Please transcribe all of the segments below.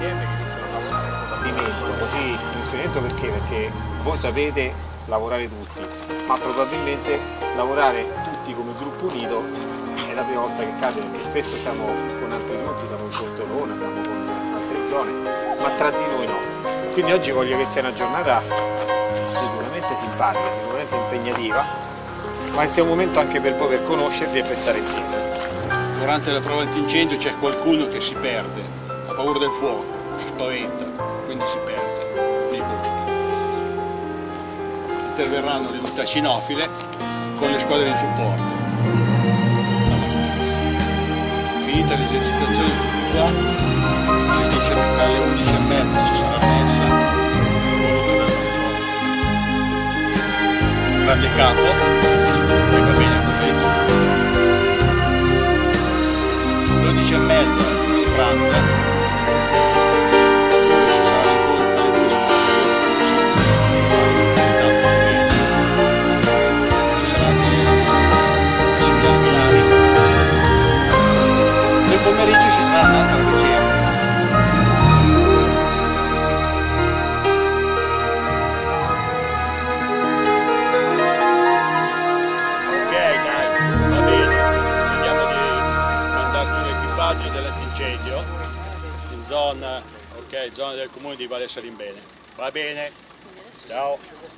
insieme che iniziano a lavorare probabilmente così in esperimento perché voi sapete lavorare tutti, ma probabilmente lavorare tutti come gruppo unito è la prima volta che cade, perché spesso siamo con altri gruppi, siamo in Portolona, siamo con altre zone, ma tra di noi no. Quindi oggi voglio che sia una giornata sicuramente simpatica, sicuramente impegnativa, ma sia un momento anche per voi per conoscervi e per stare insieme. Durante la prova antincendio c'è qualcuno che si perde, ha paura del fuoco, si spaventa, quindi si perde nei boschi. Interverranno le unità cinofile con le squadre di supporto. Finita l'esercitazione alle 11:30 ci sarà messa, grande capo, e va bene così. 12:30 si pranza, dove ci sarà l'incontro alle 2 ci saranno i signori Milani. Nel pomeriggio ci sarà un'altra ricerca. Dell'antincendio in zona, zona del comune di Valle Salimbene. Va bene? Ciao!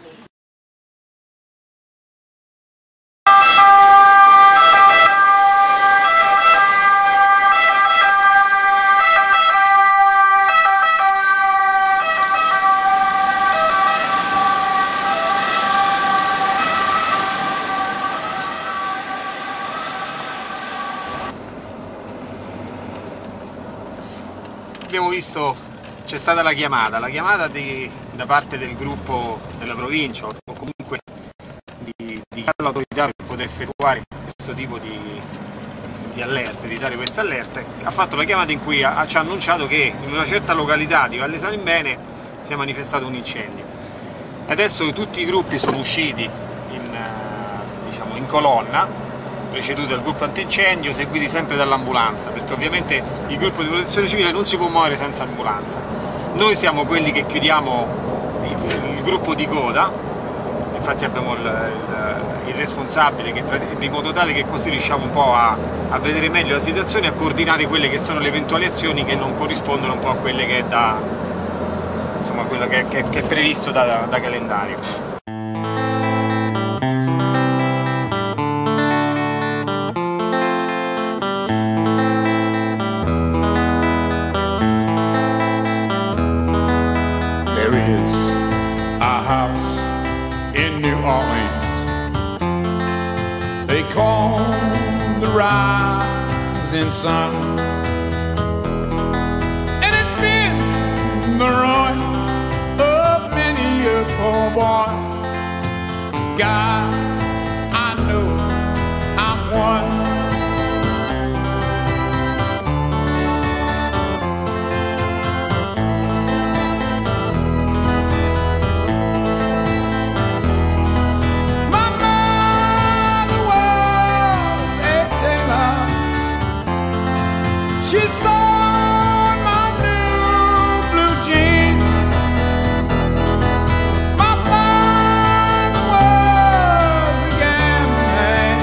Abbiamo visto, c'è stata la chiamata da parte del gruppo della provincia o comunque di l'autorità per poter effettuare questo tipo di allerte, di dare queste allerte. Ha fatto la chiamata in cui ci ha annunciato che in una certa località di Valle Salimbene si è manifestato un incendio. Adesso tutti i gruppi sono usciti in colonna, preceduti dal gruppo antincendio, seguiti sempre dall'ambulanza, perché ovviamente il gruppo di protezione civile non si può muovere senza ambulanza. Noi siamo quelli che chiudiamo il gruppo di coda, infatti abbiamo il responsabile di modo tale che così riusciamo un po' a vedere meglio la situazione e a coordinare quelle che sono le eventuali azioni che non corrispondono un po' a quelle che è quello che è previsto da calendario. There is a house in New Orleans they call the Rising Sun, and it's been the ruin of many a poor boy. God, I know I'm one. She saw my new blue jeans. My father was a gambling man,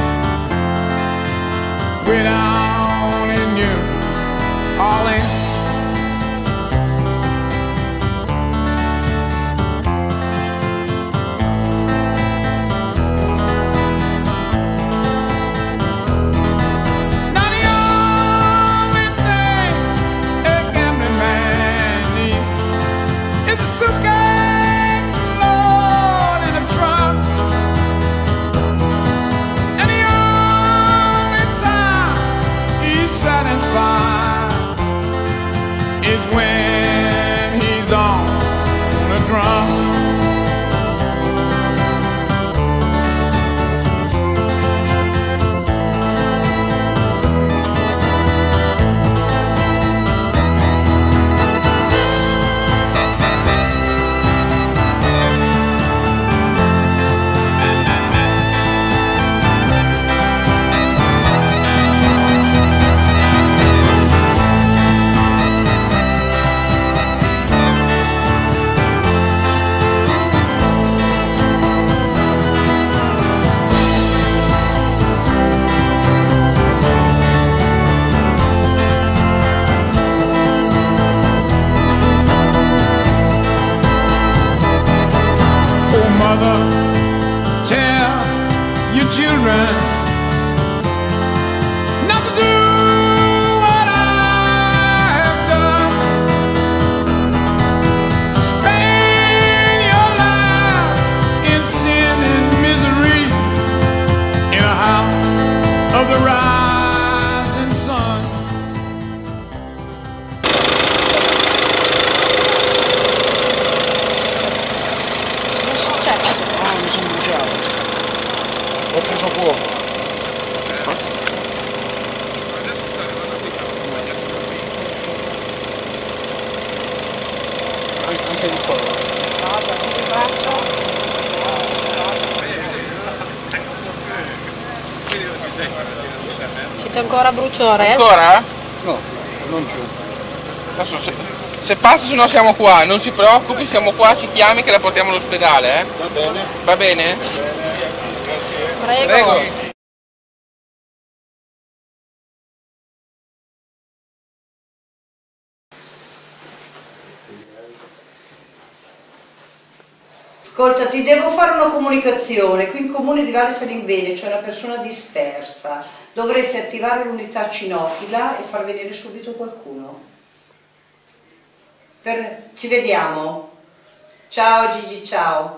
way down in New Orleans. anche di colore. Siete ancora bruciore? Ancora? No, non più. Adesso se passa, se no siamo qua, non si preoccupi, siamo qua, ci chiami che la portiamo all'ospedale, eh? Va bene. Va bene? Grazie. Prego. Prego. Ascolta, ti devo fare una comunicazione. Qui in comune di Valle Salimbene c'è una persona dispersa. Dovresti attivare l'unità cinofila e far venire subito qualcuno. Ci vediamo. Ciao Gigi, ciao.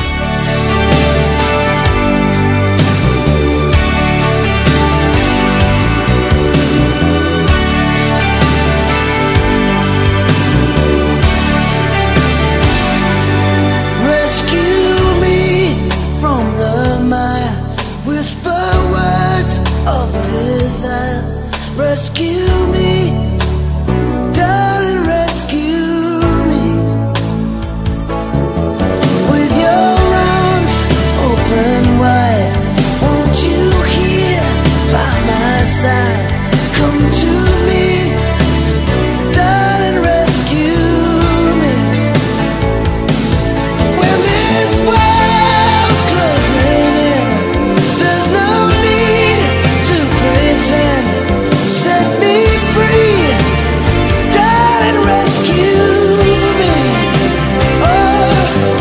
Rescue me, darling, rescue me. With your arms open wide, won't you hear by my side? Come to me, darling, rescue me. When this world's closing in, there's no need to pretend. Set me free, darling, rescue me. Oh,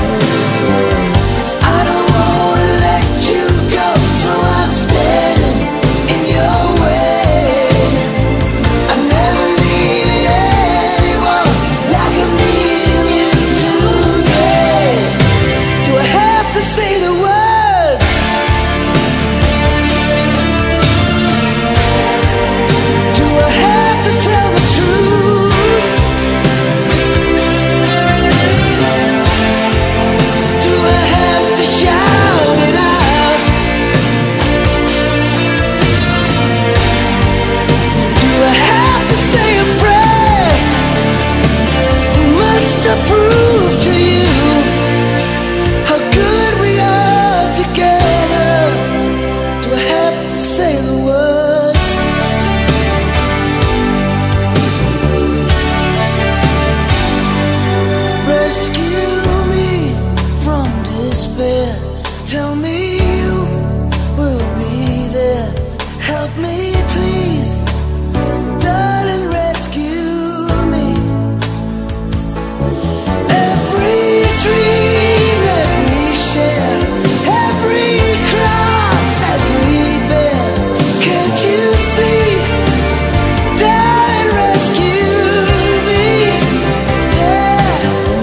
I don't wanna let you go, so I'm standing in your way. I never needed anyone like I'm needing you today. Do I have to say the words? Tell the truth. Do I have to shout it out? Do I have to say a prayer? Must I prove to you how good we are together? Do I have to say the words? Rescue me from despair. Tell me you will be there. Help me, please, darling, rescue me. Every dream that we share, every cross that we bear. Can't you see, darling, rescue me? Yeah.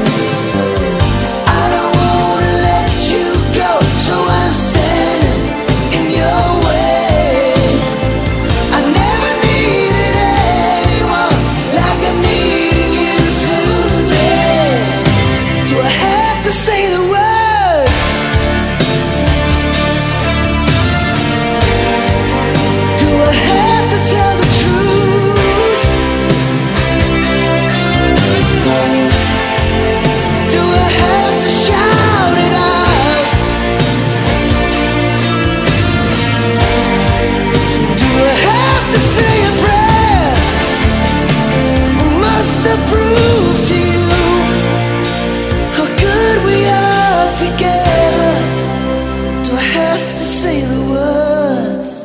I don't wanna let you go, so I'm standing in your way. I never needed anyone like I'm needing you today. Do I have to say the words? Do I have to tell the truth? Do I have to shout it out? Do I have to say a prayer? Or must I prove to you how good we are together? Do I have to say the words?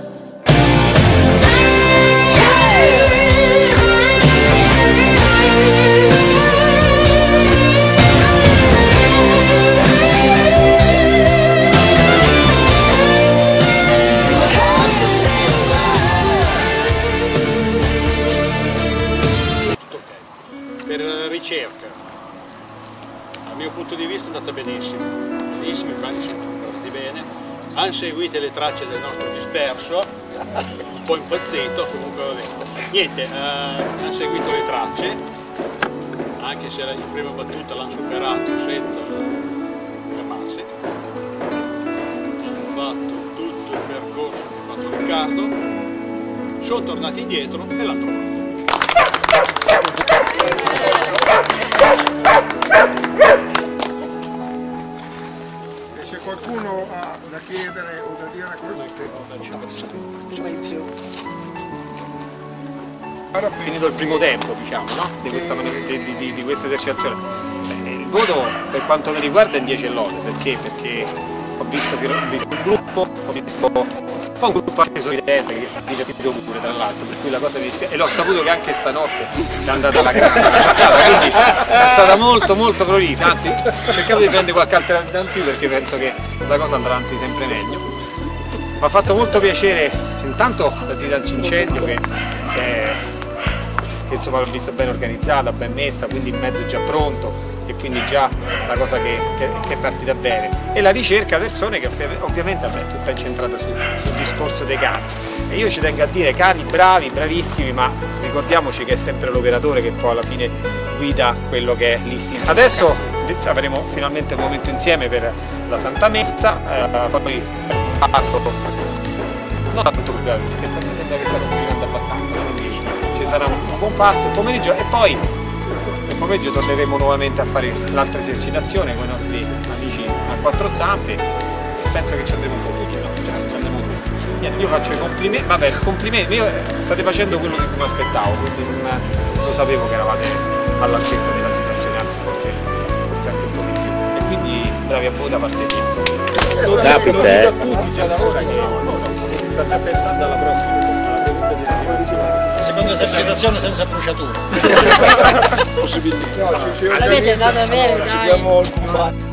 Per la ricerca, dal mio punto di vista è andata benissimo, benissimo, i cani sono tornati bene, hanno seguito le tracce del nostro disperso, un po' impazzito, comunque va bene. Niente, hanno seguito le tracce, anche se in prima battuta l'hanno superato senza fermarsi. Hanno fatto tutto il percorso che ha fatto Riccardo, sono tornati indietro e l'hanno trovato. finito il primo tempo, diciamo, no? di questa esercitazione. Il voto per quanto mi riguarda è 10 e lode, perché ho visto un gruppo, ho visto un gruppo anche sorridente che si è divertito pure tra l'altro, per cui la cosa mi dispiace, e l'ho saputo che anche stanotte è andata alla grande, quindi è stata molto prolifica, anzi cercavo di prendere qualche altra in più perché penso che la cosa andrà avanti sempre meglio. Mi ha fatto molto piacere intanto la Titan Cincendio che insomma l'ho visto ben organizzata, ben messa, quindi il mezzo è già pronto e quindi già la cosa che è partita bene, e la ricerca persone che ovviamente è tutta incentrata sul discorso dei cani, e io ci tengo a dire cani bravi, bravissimi, ma ricordiamoci che è sempre l'operatore che poi alla fine guida quello che è l'istinto. Adesso avremo finalmente un momento insieme per la Santa Messa, poi il pasto non tanto perché mi sembra che stiamo cucinando abbastanza, quindi ci sarà un buon pasto il pomeriggio, e poi nel pomeriggio torneremo nuovamente a fare l'altra esercitazione con i nostri amici a quattro zampe, e penso che ci andremo un po' tutti, no? Ci andremo tutti. Niente, io faccio i complimenti, vabbè, complimenti, state facendo quello di cui mi aspettavo, quindi non lo sapevo che eravate all'altezza della situazione, anzi forse anche un po' di più, e quindi bravi a voi da parte mia, insomma. Lo dico a tutti già da ora che state pensando alla prossima, alla seconda esercitazione. Seconda esercitazione senza bruciature. Possibilità. L'avete andata bene, dai.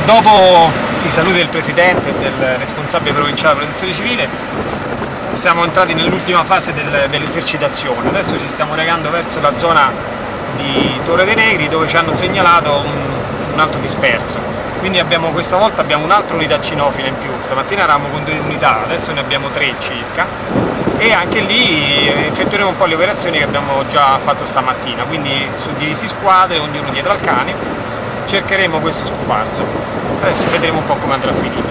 Dopo i saluti del Presidente e del responsabile provinciale della Protezione Civile, siamo entrati nell'ultima fase dell'esercitazione. Adesso ci stiamo recando verso la zona di Torre dei Negri, dove ci hanno segnalato un altro disperso. Quindi questa volta abbiamo un'altra unità cinofila in più. Stamattina eravamo con 2 unità, adesso ne abbiamo 3 circa, e anche lì effettueremo un po' le operazioni che abbiamo già fatto stamattina, quindi suddivisi squadre, ognuno dietro al cane, cercheremo questo scomparso. Adesso vedremo un po' come andrà a finire.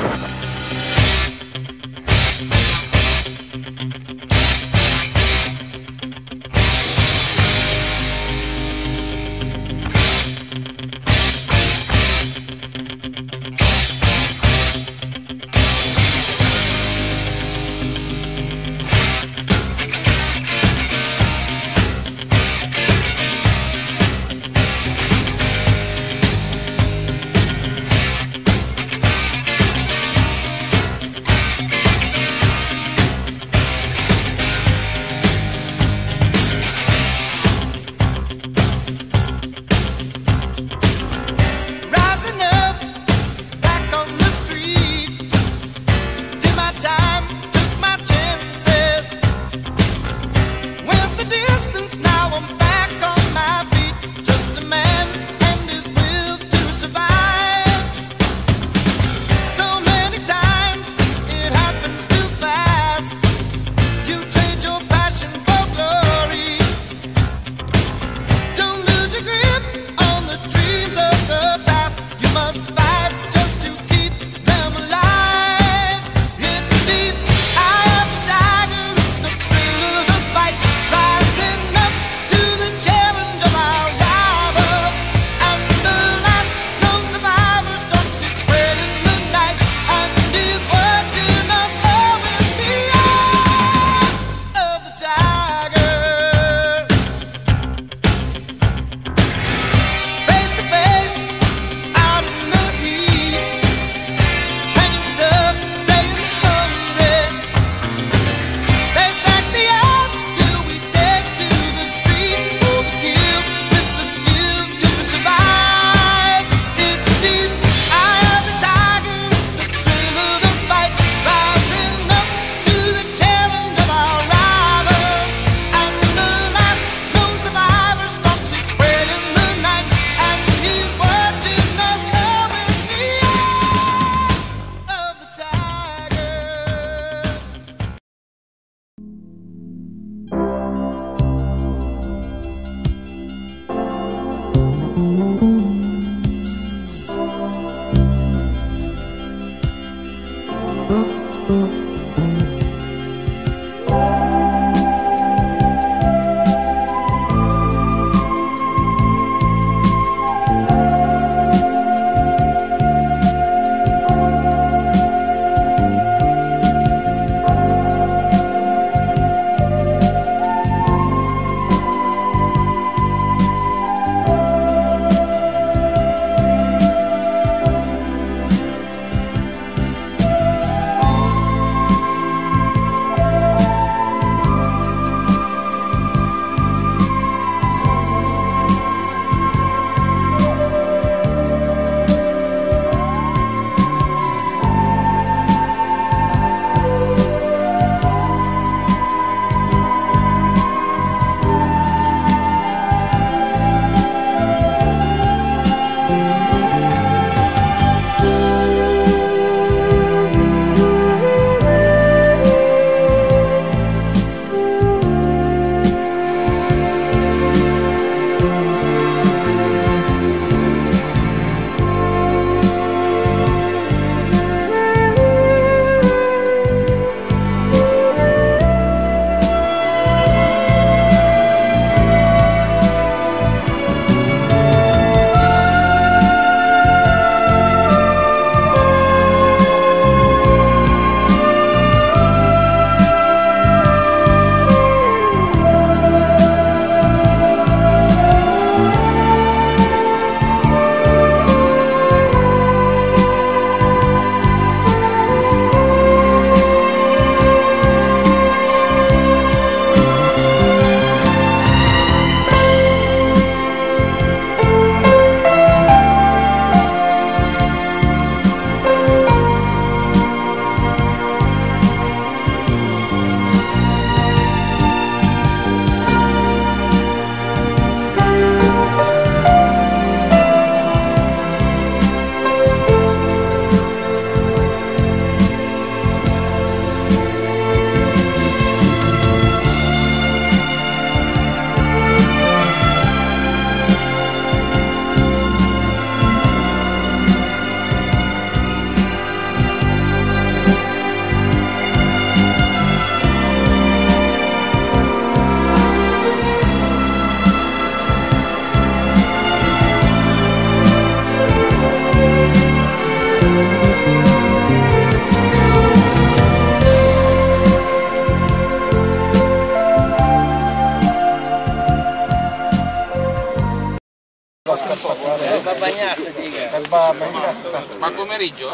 Ma al pomeriggio?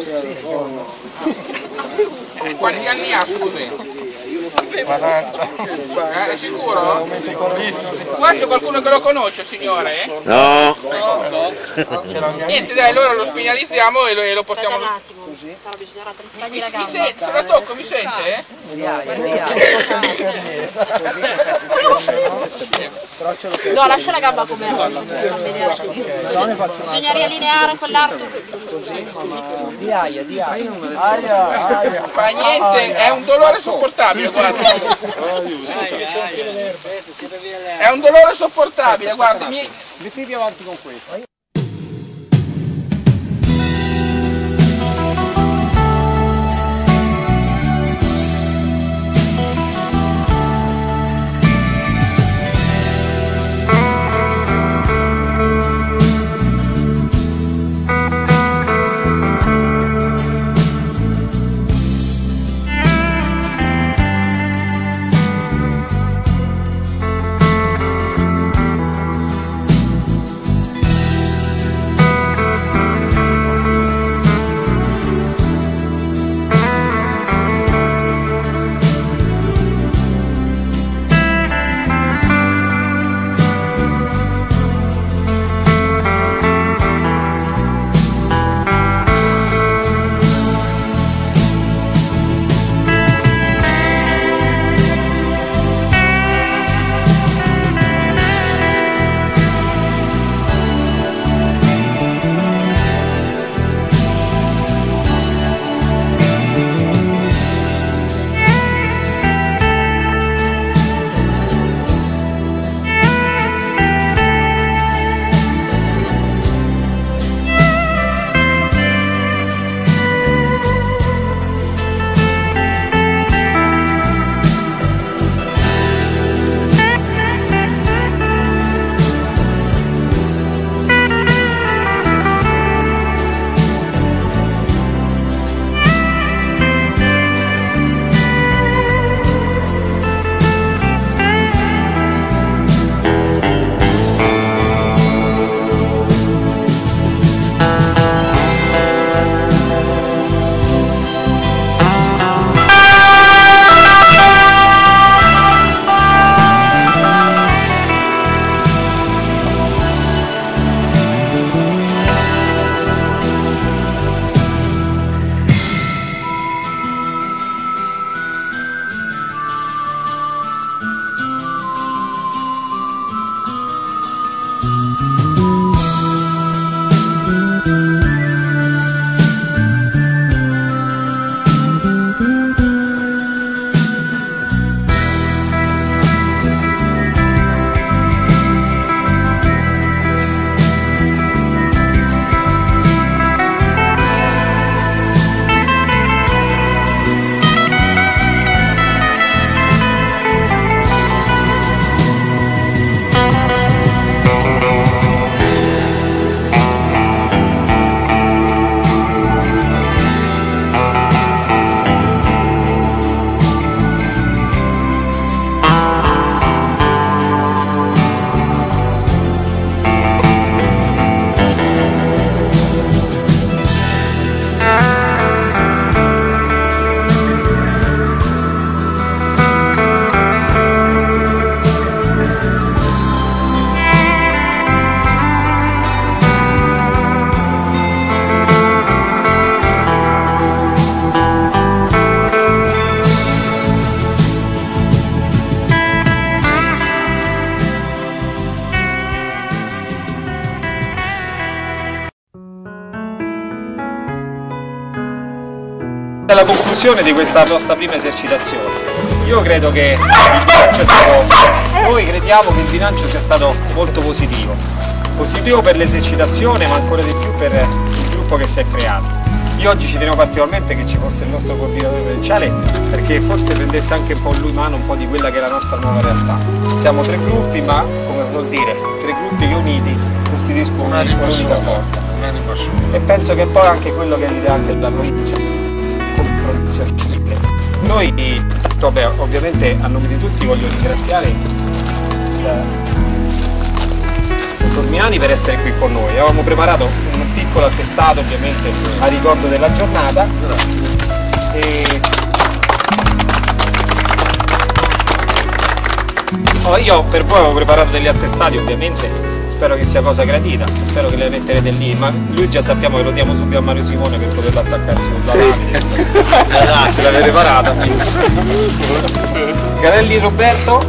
Quanti anni ha, scusi? 40. È sicuro? Qua c'è qualcuno che lo conosce, signore? No. Niente, dai, allora lo spinalizziamo e lo portiamo. Un attimo, però bisognerà attrezzargli la gamba. Se la tocco, mi sente? No, lascia la gamba come era. Facciamo vedere. Bisogna riallineare quell'arto. Fa niente, è un dolore sopportabile, guarda. È un dolore sopportabile, guarda. Metti più avanti con questo. alla conclusione di questa nostra prima esercitazione. Io credo che il bilancio noi crediamo che il bilancio sia stato molto positivo. Positivo per l'esercitazione, ma ancora di più per il gruppo che si è creato. Io oggi ci tenevo particolarmente che ci fosse il nostro coordinatore provinciale, perché forse prendesse anche un po' lui mano un po' di quella che è la nostra nuova realtà. Siamo tre gruppi, ma come vuol dire, tre gruppi che uniti costituiscono un'unica forza. E penso che poi anche quello che è l'ideale della provincia, come protezione civile. Noi, ovviamente a nome di tutti voglio ringraziare il Formiani per essere qui con noi. Avevamo preparato un piccolo attestato ovviamente a ricordo della giornata. Grazie. Io per voi avevo preparato degli attestati ovviamente, spero che sia cosa gradita, spero che le metterete lì, ma lui già sappiamo che lo diamo subito a Mario Simone per poterlo attaccare sulla lamina. Ce l'avete preparata. Garelli Roberto.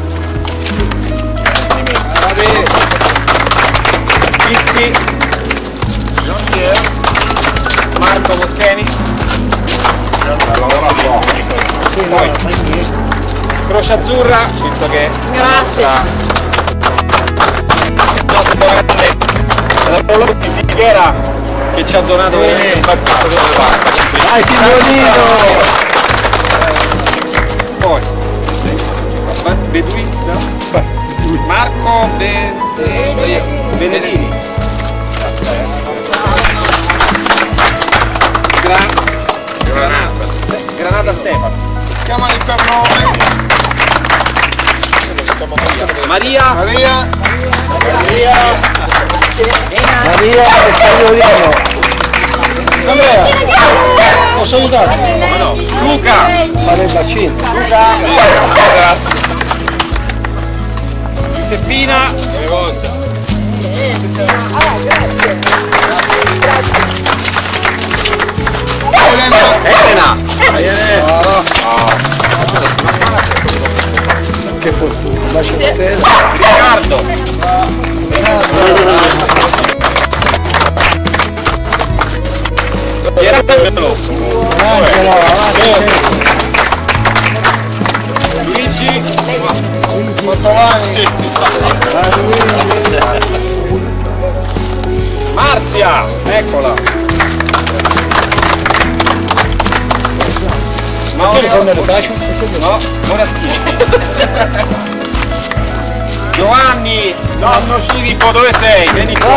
Pizzi. Marco Moscheni. Poi Croce Azzurra, visto che grazie. L'orologio di Figuera che ci ha donato un pacchetto di pasta. Vai Timonino! Poi Beduini, Marco Benedini. Granata Stefano. Chiamali per nome. Maria e Cagliolino. Andrea, posso aiutare? no. Luca. Fare il bacino. Luca. Giuseppina. Elena. Che fortuna. Bacio a te. Riccardo. Luigi. Montovani. Marzia. Eccola. No, ora schifo. Giovanni, nonno Scivippo, dove sei? Vieni qua.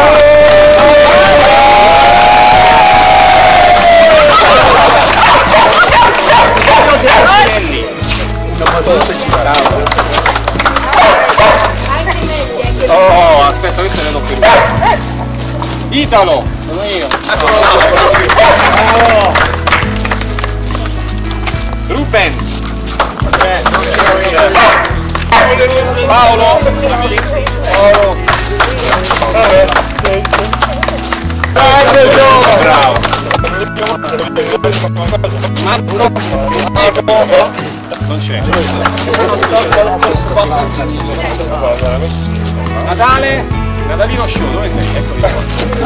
Oh, aspetta, questo ne do più. Italo, sono io. Ruben. Paolo. Bravo. Marco. Non c'è. Natalino Show, dove sei? Eccoli qua.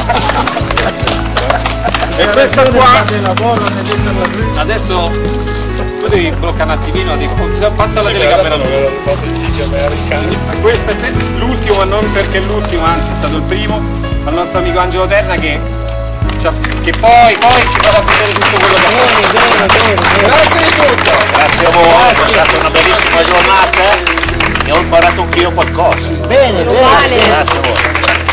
E questa qua adesso tu devi bloccare un attimino, passa la telecamera a lui. Questo è l'ultimo, ma non perché è l'ultimo, anzi è stato il primo, al nostro amico Angelo Terna che poi ci farà vedere tutto quello che ha fatto. Grazie di tutto! Grazie a voi, è stata una bellissima giornata e ho imparato anch'io qualcosa. Bene, Grazie a voi.